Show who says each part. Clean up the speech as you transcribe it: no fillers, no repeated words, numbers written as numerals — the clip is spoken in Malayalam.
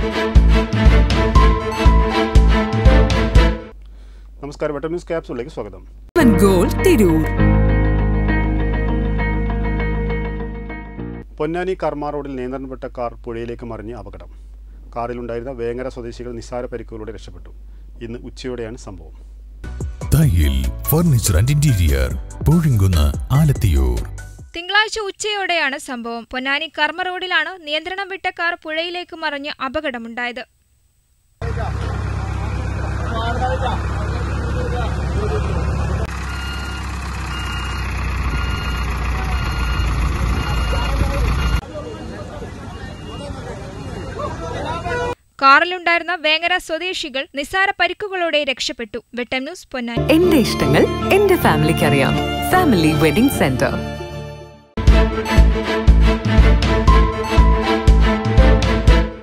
Speaker 1: നമസ്കാരം, വെട്ടം ന്യൂസ് ക്യാപ്സൂളിലേക്ക് സ്വാഗതം. പൊന്നാനി കർമ്മ റോഡിൽ നിയന്ത്രണം വിട്ട കാർ പുഴയിലേക്ക് മറിഞ്ഞ് അപകടം. കാറിലുണ്ടായിരുന്ന വേങ്ങര സ്വദേശികൾ നിസ്സാര പരിക്കുകളോടെ രക്ഷപ്പെട്ടു. ഇന്ന് ഉച്ചയോടെയാണ് സംഭവം.
Speaker 2: Thayyil furniture and interior, Poozhinkunnu, Alathiyur.
Speaker 3: തിങ്കളാഴ്ച ഉച്ചയോടെയാണ് സംഭവം. പൊന്നാനി കർമ്മ റോഡിലാണ് നിയന്ത്രണം വിട്ട കാർ പുഴയിലേക്ക് മറിഞ്ഞ് അപകടമുണ്ടായത്. കാറിലുണ്ടായിരുന്ന വേങ്ങര സ്വദേശികൾ നിസ്സാര പരിക്കുകളോടെ രക്ഷപ്പെട്ടു. വെട്ടം ന്യൂസ്, പൊന്നാനി.
Speaker 4: എന്റെ ഇഷ്ടങ്ങൾ എന്റെ ഫാമിലിക്ക് അറിയാം. Family wedding centre.